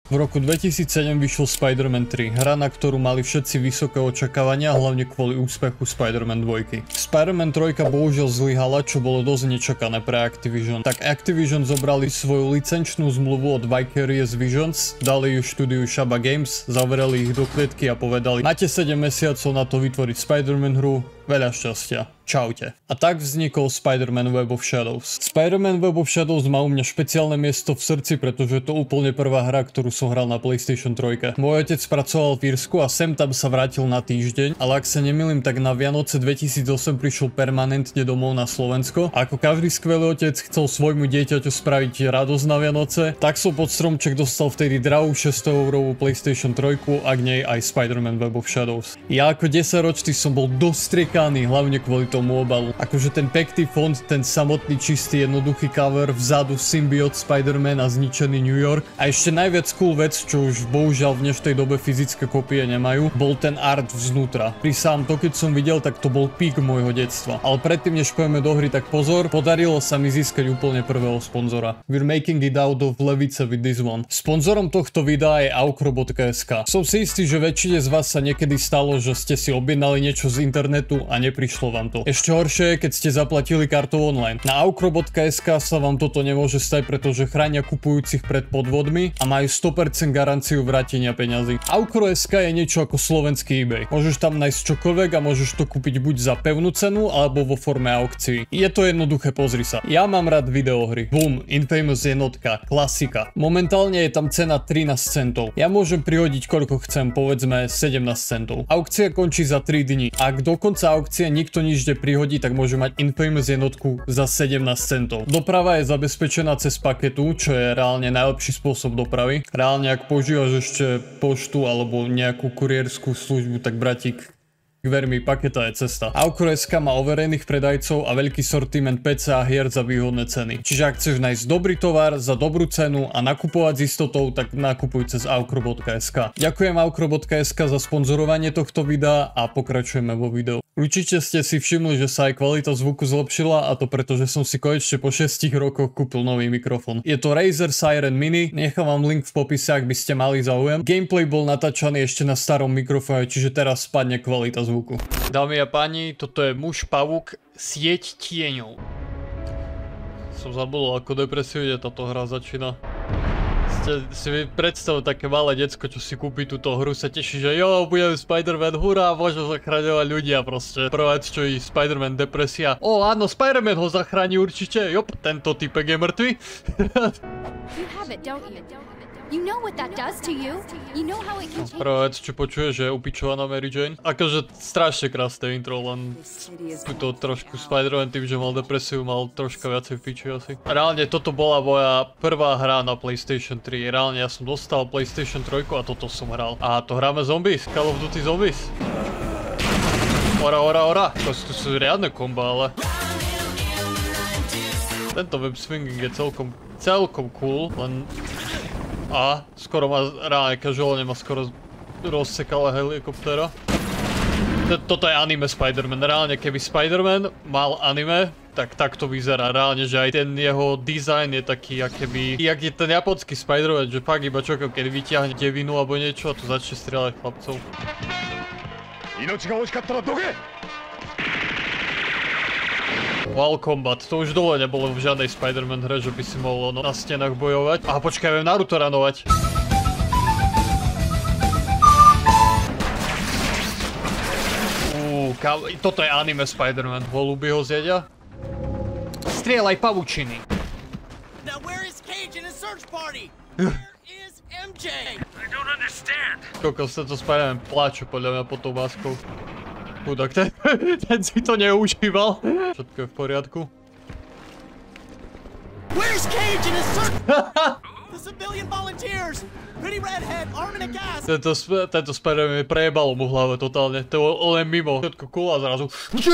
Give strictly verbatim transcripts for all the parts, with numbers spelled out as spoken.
V roku dvetisícsedem vyšiel Spider-Man tri, hra, na ktorú mali všetci vysoké očakávania, hlavne kvôli úspechu Spider-Man dva. Spider-Man tri bohužiaľ zlyhala, čo bolo dosť nečakané pre Activision. Tak Activision zobrali svoju licenčnú zmluvu od Vicarious Visions, dali ju štúdiu Shaba Games, zavreli ich do klietky a povedali: máte sedem mesiacov na to vytvoriť Spider-Man hru, veľa šťastia. Čaute. A tak vznikol Spider-Man Web of Shadows. Spider-Man Web of Shadows má u mňa špeciálne miesto v srdci, pretože je to úplne prvá hra, ktorú som hral na PlayStation tri. Môj otec pracoval v Írsku a sem tam sa vrátil na týždeň, ale ak sa nemýlim, tak na Vianoce dvetisícosem prišiel permanentne domov na Slovensko. A ako každý skvelý otec chcel svojmu dieťaťu spraviť radosť na Vianoce, tak som pod stromček dostal vtedy drahú šesťsto eurovú PlayStation tri a k nej aj Spider-Man Web of Shadows. Ja ako desaťročný som bol dostriekaný, hlavne kvôli tomu obalu. Akože ten pekný font, ten samotný čistý jednoduchý cover, vzadu symbiot Spider-Man a zničený New York. A ešte najviac cool vec, čo už bohužiaľ v dnešnej dobe fyzické kopie nemajú, bol ten art vznútra. Pri sám to, keď som videl, tak to bol pík môjho detstva. Ale predtým, než pojeme do hry, tak pozor, podarilo sa mi získať úplne prvého sponzora. We're making it out of Levice with this one. Sponzorom tohto videa je aukro bodka es ká. Som si istý, že väčšine z vás sa niekedy stalo, že ste si objednali niečo z internetu a neprišlo vám to. Ešte horšie je, keď ste zaplatili kartou online. Na aukro bodka es ká sa vám toto nemôže stať, pretože chránia kupujúcich pred podvodmi a majú sto percent garanciu vrátenia peňazí. aukro bodka es ká je niečo ako slovenský eBay. Môžeš tam nájsť čokoľvek a môžeš to kúpiť buď za pevnú cenu alebo vo forme aukcií. Je to jednoduché, pozri sa. Ja mám rád videohry. Boom, Infamous jednotka, klasika. Momentálne je tam cena trinásť centov. Ja môžem prihodiť koľko chcem, povedzme sedemnásť centov. Aukcia končí za tri dni. Ak do konca aukcie nikto nič neprihodí, tak môže mať Infamous jednotku za sedemnásť centov. Doprava je zabezpečená cez paketu, čo je reálne najlepší spôsob dopravy. Reálne, ak používaš ešte poštu alebo nejakú kuriérskú službu, tak bratík, ver mi, paketa je cesta. aukro bodka es ká má overených predajcov a veľký sortiment pé cé a hier za výhodné ceny. Čiže ak chceš nájsť dobrý tovar za dobrú cenu a nakupovať s istotou, tak nakupuj cez aukro bodka es ká. Ďakujem aukro bodka es ká za sponzorovanie tohto videa a pokračujeme vo videu. Určite ste si všimli, že sa aj kvalita zvuku zlepšila, a to preto, že som si konečne po šiestich rokoch kúpil nový mikrofón. Je to Razer Siren Mini, nechám vám link v popise, ak by ste mali záujem. Gameplay bol natáčaný ešte na starom mikrofóne, čiže teraz spadne kvalita zvuku. Dámy a páni, toto je muž pavúk, sieť tieňov. Som zabudol, ako depresívne táto hra začína. Ste si predstav také malé decko, čo si kúpi túto hru, sa teší, že jo, budem Spider-Man, hurá, môžem zachraňovať ľudia proste. Prvá vec, čo je Spider-Man depresia. O áno, Spider-Man ho zachráni určite, jop, tento typek je mŕtvy. Prvá vec, čo počuješ, že je upičovaná Mary Jane. Akože strašne krásne intro, len tuto trošku Spider-Man tým, že mal depresiu, mal troška viacej piči asi. Reálne toto bola moja prvá hra na PlayStation tri. Reálne ja som dostal PlayStation tri a toto som hral. A to hráme Zombies, Call of Duty Zombies. Ora, ora, ora. To sú riadne komba, ale... Tento web swinging je celkom, celkom cool, len... A skoro ma, reálne casuálne ma skoro rozsekala helikoptéra. Toto je anime Spider-Man. Reálne, keby Spider-Man mal anime, tak takto vyzerá. Reálne, že aj ten jeho dizajn je taký, akéby... Jak je ten japonský Spider-Man, že fakt iba čokam, keď vyťahne devinu alebo niečo a tu začne strieľať chlapcov. Wall Combat, to už dole nebolo v žiadnej Spider-Man hre, že by si mohol na stenách bojovať. Aha, počkaj, viem Naruto ranovať. Uuu, toto je anime Spider-Man. Holuby ho zjedia? Strieľaj pavučiny. Kokos, tento Spider-Man pláče podľa mňa pod tou maskou. Chudák, ten, ten si to neužíval. Všetko je v poriadku. Tento, tento Spider-Man mi prejebalo mu v hlave totálne. To bol len mimo. Všetko cool a zrazu...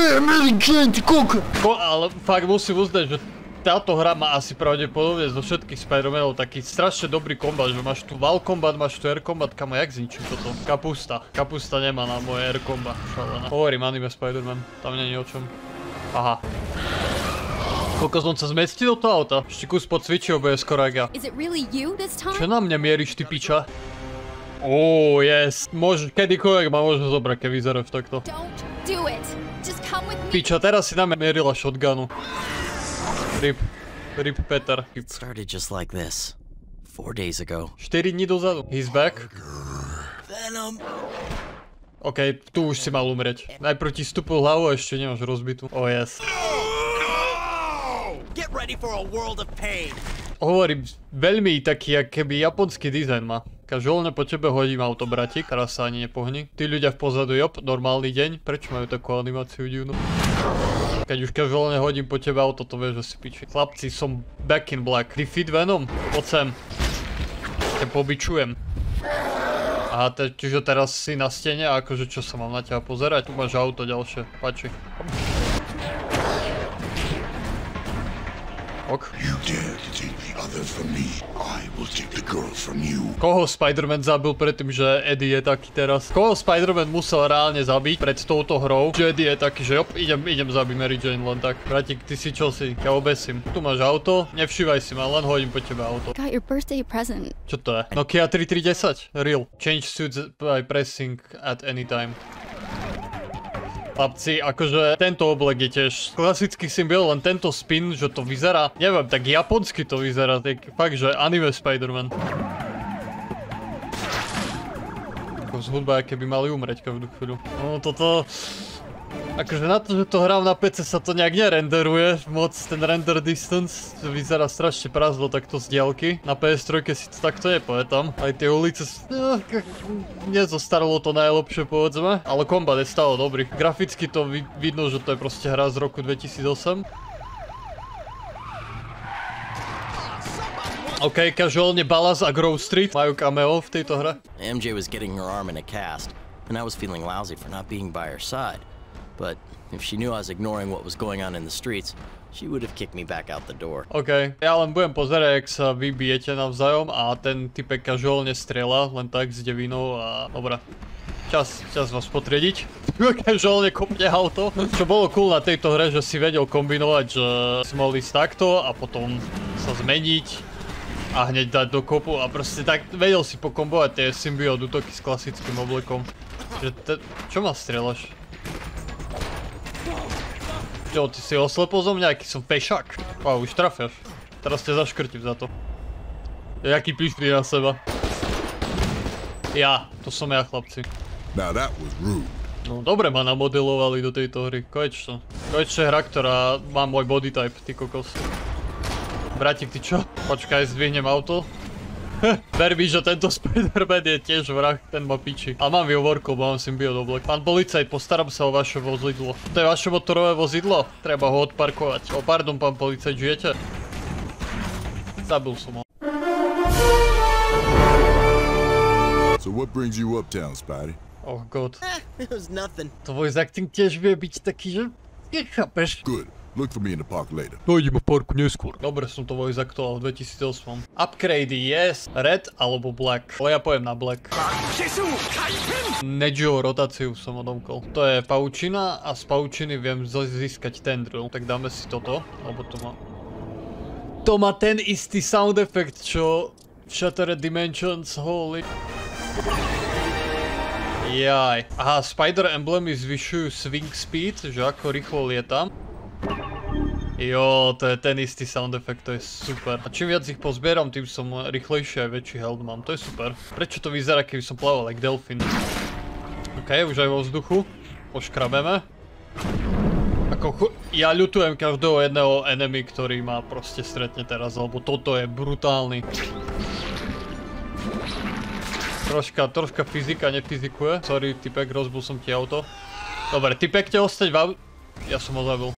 Ale fakt musím uznať, že táto hra má asi pravdepodobne zo všetkých Spider-Manov taký strašne dobrý kombat, že máš tu Wall Combat, máš tu Air Combat, kamo, jak zničím toto? Kapusta. Kapusta nemá na moje Air Combat, šalená. Hovorím anime Spider-Man, tam není o čom. Aha. Koľko som sa zmestil do toho auta? Ešte kus podcvičil, bude skoro jak ja. Čo na mňa mieríš, ty piča? Ó, oh, yes. Môžeš, kedykoľvek ma môžeš zobrať, keď vyzeráš takto. Piča, teraz si na mňa mierila shotgunu. Rip. Rip Peter. It started just like this. Four days ago. štyri dní dozadu. He's back. Venom. OK, tu už si mal umrieť. Najprv ti stúpil hlavu a ešte nemáš rozbitú. Oh yes. Get ready for a world of pain. Hovorím, veľmi taký, jak keby japonský dizajn má. Každopádne po tebe hodím auto, bratík, teraz sa ani nepohni. Tí ľudia v pozadu, jop, normálny deň. Prečo majú takú animáciu divnú? Keď už každopádne hodím po tebe auto, to vieš, že si piči. Chlapci, som back in black. Ty fit Venom? Poď sem. Te pobičujem. Aha, te, čiže teraz si na stene a akože čo sa mám na teba pozerať? Tu máš auto ďalšie, páči. Ok. Koho Spider-Man zabil predtým, že Eddie je taký teraz? Koho Spider-Man musel reálne zabiť pred touto hrou? Že Eddie je taký, že op, idem, idem zabiť Mary Jane len tak. Bratík, ty si čo si? Ja obesím. Tu máš auto, nevšívaj si ma, len hodím po tebe auto. Got your birthday present. Čo to je? Nokia tri tri desať? Real. Change suits by pressing at any time. Chlapci, akože tento oblek je tiež klasický symbol, len tento spin, že to vyzerá, neviem, tak japonsky to vyzerá, tak fakt, že anime Spider-Man. Ako z hudba, aké by mali umreť každú chvíľu. No toto... Akože na to, že to hrám na pé cé sa to nejak nerenderuje moc, ten render distance, vyzerá strašne prázdno takto z diaľky. Na pé es tri si to takto nepamätám. Aj tie ulice, no, nezostarlo to najlepšie povedzme, ale kombat je stále dobrý. Graficky to vid vidno, že to je proste hra z roku dvetisícosem. OK, každopádne Ballas a Grove Street majú cameo v tejto hre. M J was getting her arm in a cast, and I was feeling lousy for not being by her side. But if she knew I was ignoring what was going on in the streets, she would have kicked me back out the door. OK, ja len budem pozerať, jak sa vy bijete navzájom a ten typek každopádne strieľa, len tak s devinou a... Dobra. Čas, čas vás potriediť. Každopádne kopne auto. Čo bolo cool na tejto hre, že si vedel kombinovať, že si mohol ísť takto a potom sa zmeniť a hneď dať do kopu a proste tak vedel si pokombovať tie symbiót útoky s klasickým oblekom. Že te... Čo ma strieľaš? Čo, ty si oslepol zo mňa, aký som pešák. Wow, už trafiaš. Teraz ťa zaškrtím za to. Jaký pyšný na seba. Ja, to som ja, chlapci. No dobre ma namodelovali do tejto hry, konečne. Konečne hra, ktorá má môj body type, ty kokos. Bratík, ty čo? Počkaj, zdvihnem auto. Ver mi, že tento Spider-Man je tiež vrah, ten ma piči. Ale mám výhovorku, mám symbiót oblek. Pán policajt, postaram sa o vaše vozidlo. To je vaše motorové vozidlo? Treba ho odparkovať. O, pardon, pán policajt, žijete? Zabil som ho. So what brings you uptown, Spidey? Oh god. It was nothing. To voice acting tiež vie byť taký, že... Nechápeš. Good. Look for me in the park later. Dojdeme v parku neskôr. Dobre, som to voice actoval v dvetisícosem. Upgradey, yes. Red alebo black. Ale ja poviem na black. Nejo rotáciu som odomkol. To je paučina a z paučiny viem získať tendril. Tak dáme si toto, lebo to má... To má ten istý sound effect, čo... Shattered Dimensions, holy... Jaj. Aha, Spider Emblemy zvyšujú swing speed, že ako rýchlo lietam. Jo, to je ten istý sound effect, to je super. A čím viac ich pozbieram, tým som rýchlejší aj väčší health mám, to je super. Prečo to vyzerá, keby som plával like delfín? OK, už aj vo vzduchu. Poškrabeme. Ako chu... Ja ľutujem každého jedného enemy, ktorý ma proste stretne teraz, lebo toto je brutálny. Troška, troška fyzika nefyzikuje. Sorry, typek, rozbil som ti auto. Dobre, typek, te ostať v auto. Ja som ho zabil.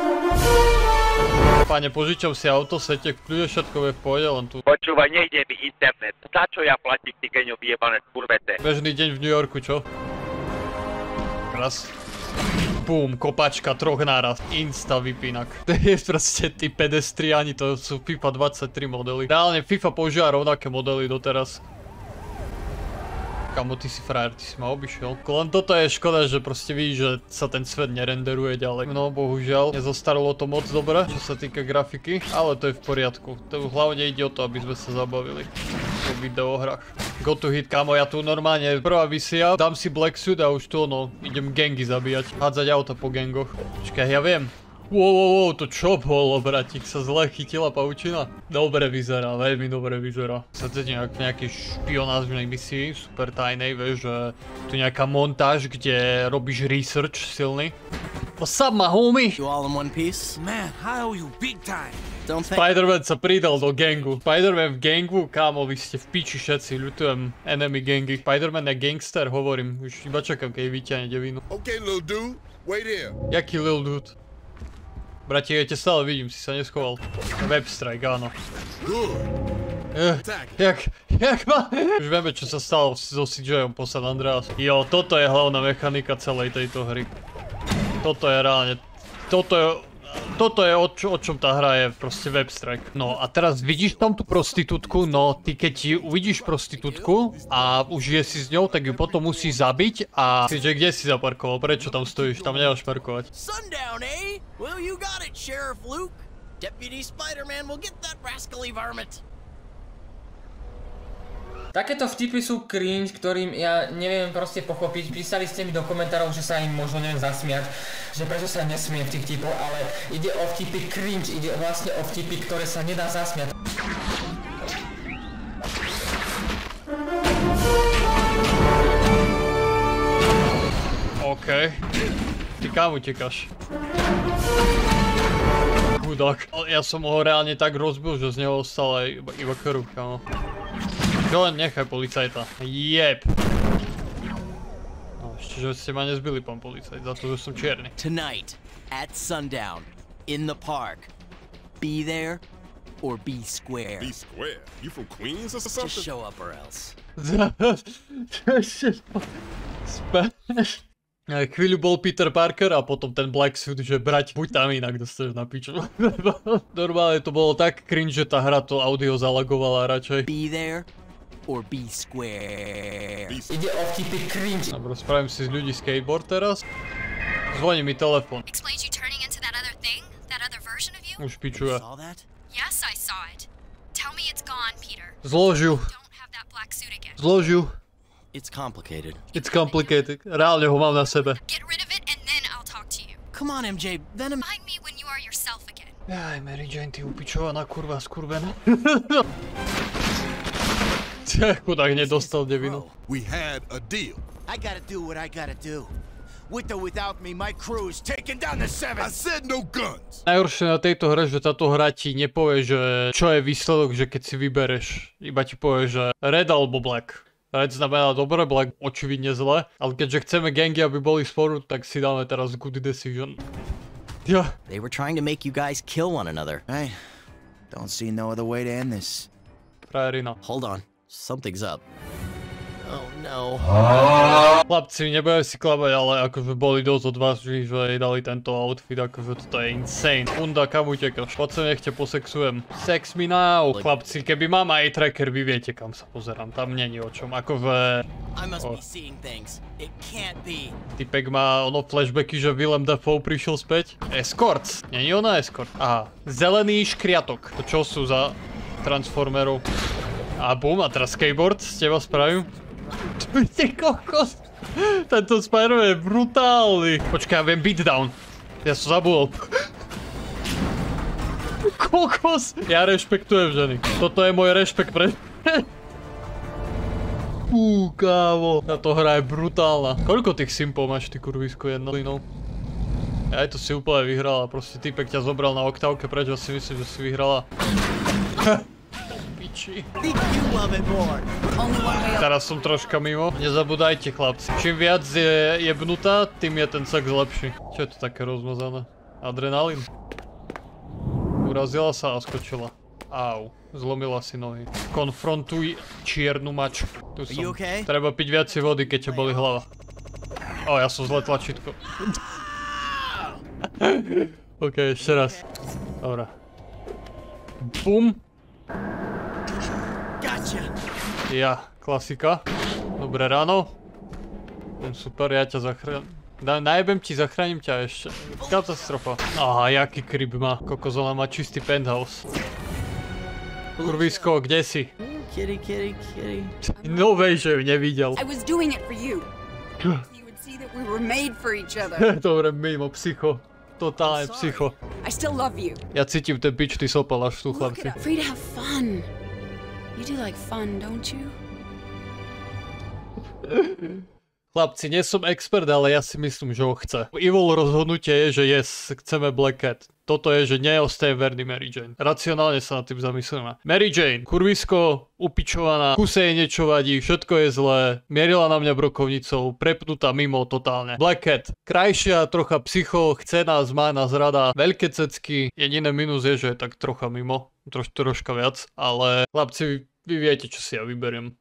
Páne, požičam si auto, sete, kľude všetko je v pohode, len tu... Počúvaj, nejde mi internet. Za čo ja platím, ty geňo vyjebané skurvete? Bežný deň v New Yorku, čo? Raz. Bum, kopačka, troch náraz. Insta vypínak. To je proste tí pedestriáni, to sú FIFA dvadsaťtri modely. Reálne FIFA používa rovnaké modely doteraz. Kamo, ty si frajer, ty si ma obišiel. Len toto je škoda, že proste vidíš, že sa ten svet nerenderuje ďalej. No, bohužiaľ, nezostaralo to moc dobre, čo sa týka grafiky, ale to je v poriadku. To hlavne ide o to, aby sme sa zabavili vo videohrách. Go to hit, kamo, ja tu normálne prvá vysia, dám si black suit a už tu ono, idem gangy zabíjať. Hádzať auta po gangoch. Počkaj, ja viem. Wow, wow, wow, to čo bolo, bratík, sa zle chytila pavučina? Dobre vyzerá, veľmi dobre vyzerá. Sa to nejak v nejakej špionážnej misii, super tajnej, vieš, že tu nejaká montáž, kde robíš research silný. What's up, my homie? You all in one piece? Man, I owe you big time. Don't think. Spider-Man sa pridal do gangu. Spider-Man v gangu, kámo, vy ste v piči všetci, ľutujem enemy gangy. Spider-Man je gangster, hovorím, už iba čakám, keď vyťahne devinu. Okay, little dude, wait here. Jaký lil dude? Brati, ja ťa stále vidím, si sa neschoval. Webstrike, áno. Eh, jak, jak ma... Už vieme, čo sa stalo so C J-om po San Andreas. Jo, toto je hlavná mechanika celej tejto hry. Toto je reálne... Toto je... Toto je o, čo, o čom tá hra je, proste Webstrike. No a teraz vidíš tam tú prostitútku, no ty keď uvidíš prostitútku a už je si s ňou, tak ju potom musíš zabiť a... C J, kde si zaparkoval? Prečo tam stojíš? Tam nemáš parkovať. Sundown, eh? Well, you got it, Sheriff Luke. Deputy Spider-Man will get that rascally varmint. Takéto vtipy sú cringe, ktorým ja neviem proste pochopiť. Písali ste mi do komentárov, že sa im možno neviem zasmiať, že prečo sa nesmiem v tých vtipoch, ale ide o vtipy cringe, ide vlastne o vtipy, ktoré sa nedá zasmiať. OK. Ty kam utekáš? Chudák. Ja som ho reálne tak rozbil, že z neho ostala iba, iba krv, kámo. Čo len nechaj policajta. Jeb. No, ešte, že ste ma nezbili, pán policajt, za to, že som čierny. Tonight, at sundown, in the park. Be there or be square. Be square? You from Queens or Just something? show up or else. Chvíľu bol Peter Parker a potom ten Black Suit, že brať, buď tam inak dostaneš na piču. Normálne to bolo tak cringe, že tá hra to audio zalagovala radšej. Be there or be square. Ide o vtipy cringe. Dobre, spravím si z ľudí skateboard teraz. Zvoní mi telefon. Explains you turning into that other thing? That other version of you? Už pičuje. Saw that? Yes, I saw it. Tell me it's gone, Peter. Zložiu. Don't have that black suit again. Zložiu. It's complicated. It's complicated. Reálne ho mám na sebe. Get rid of it and then I'll talk to you. Come on, M J. Venom. Find me when you are yourself again. Jaj, Mary Jane, ty upičovaná kurva skurvená. Chudák nedostal devinu. We had a deal. I gotta do what I gotta do. With or without me, my crew is taking down the seven. I said no guns. Najhoršie na tejto hre, že táto hra ti nepovie, že čo je výsledok, že keď si vybereš. Iba ti povie, že red alebo black. Red znamená dobre, black očividne zle. Ale keďže chceme gangy, aby boli sporu, tak si dáme teraz good decision. Ja. They were trying to make you guys kill one another. I don't see no other way to end this. Frajerina. Hold on. Something's up. Oh no. Chlapci, nebudem si klamať, ale akože boli dosť odvážni, že jej dali tento outfit, akože toto je insane. Funda, kam utekáš? Poď sem, nech ťa posexujem. Sex me now. Chlapci, keby mám aj tracker, vy viete, kam sa pozerám. Tam není o čom, akože... I must Oh. be seeing things. It can't be. Typek má ono flashbacky, že Willem Dafoe prišiel späť. Escorts. Není ona escort. Aha. Zelený škriatok. To čo sú za transformerov? A bum, a teraz skateboard z teba spravím. Ty kokos. Tento Spider-Man je brutálny. Počkaj, ja viem beatdown. Ja som zabudol. Kokos. Ja rešpektujem ženy. Toto je môj rešpekt pre... Fú, kávo. Táto hra je brutálna. Koľko tých simpov máš, ty kurvisko, jednolinou? Ja aj to si úplne vyhrala. Proste typek ťa zobral na oktávke, prečo si myslím, že si vyhrala. Piči. Teraz som troška mimo. Nezabudajte, chlapci. Čím viac je jebnutá, tým je ten sex lepší. Čo je to také rozmazané? Adrenalín. Urazila sa a skočila. Au. Zlomila si nohy. Konfrontuj čiernu mačku. Tu som. Okay? Treba piť viacej vody, keď ťa boli hlava. O, ja som zle tlačítko. OK, ešte raz. Dobre. Bum. Gotcha. Ja, klasika. Dobré ráno. Super, ja ťa zachránim. Najebem ti, zachránim ťa ešte. Katastrofa. Aha, jaký kryb má. Kokozola má čistý penthouse. Kurvisko, kde si? Kitty, kitty, kitty. No vej, že ju nevidel. I was doing it for you. You would see that we were made for each other. Dobre, mimo, psycho. Totálne psycho. I still love you. Ja cítim ten pič, ty sopel až tu, Look chlapci. it up. Free to have fun. You do like fun, don't you? Chlapci, nie som expert, ale ja si myslím, že ho chce. Evil rozhodnutie je, že yes, chceme Black Cat. Toto je, že neostaje verný Mary Jane. Racionálne sa nad tým zamyslíme. Mary Jane, kurvisko, upičovaná, kuse jej niečo vadí, všetko je zlé, mierila na mňa brokovnicou, prepnutá mimo totálne. Black Cat, krajšia, trocha psycho, chce nás, má nás rada, veľké cecky, jediné minus je, že je tak trocha mimo, troš, troška viac, ale chlapci, vy, vy viete, čo si ja vyberiem.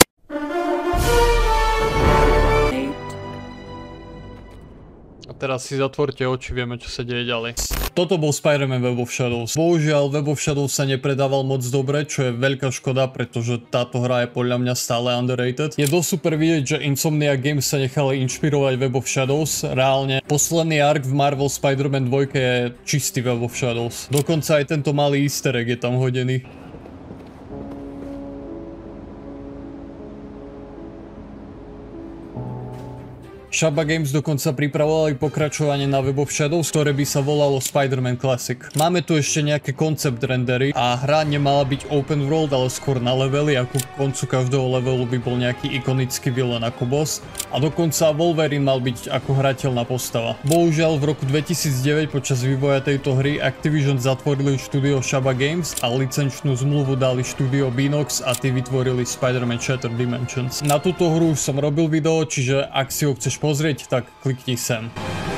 A teraz si zatvorte oči, vieme, čo sa deje ďalej. Toto bol Spider-Man Web of Shadows. Bohužiaľ, Web of Shadows sa nepredával moc dobre, čo je veľká škoda, pretože táto hra je podľa mňa stále underrated. Je dosť super vidieť, že Insomniac Games sa nechali inšpirovať Web of Shadows. Reálne, posledný ark v Marvel Spider-Man dva je čistý Web of Shadows. Dokonca aj tento malý easter egg je tam hodený. Shabba Games dokonca pripravovali pokračovanie na Web of Shadows, ktoré by sa volalo Spider-Man Classic. Máme tu ešte nejaké concept rendery a hra nemala byť open world, ale skôr na levely, a ku koncu každého levelu by bol nejaký ikonický villain ako boss. A dokonca Wolverine mal byť ako hrateľná postava. Bohužiaľ v roku dvetisícdeväť počas vývoja tejto hry Activision zatvorili štúdio Shabba Games a licenčnú zmluvu dali štúdio Beenox a tí vytvorili Spider-Man Shattered Dimensions. Na túto hru už som robil video, čiže ak si ho chceš pozrieť, tak klikni sem.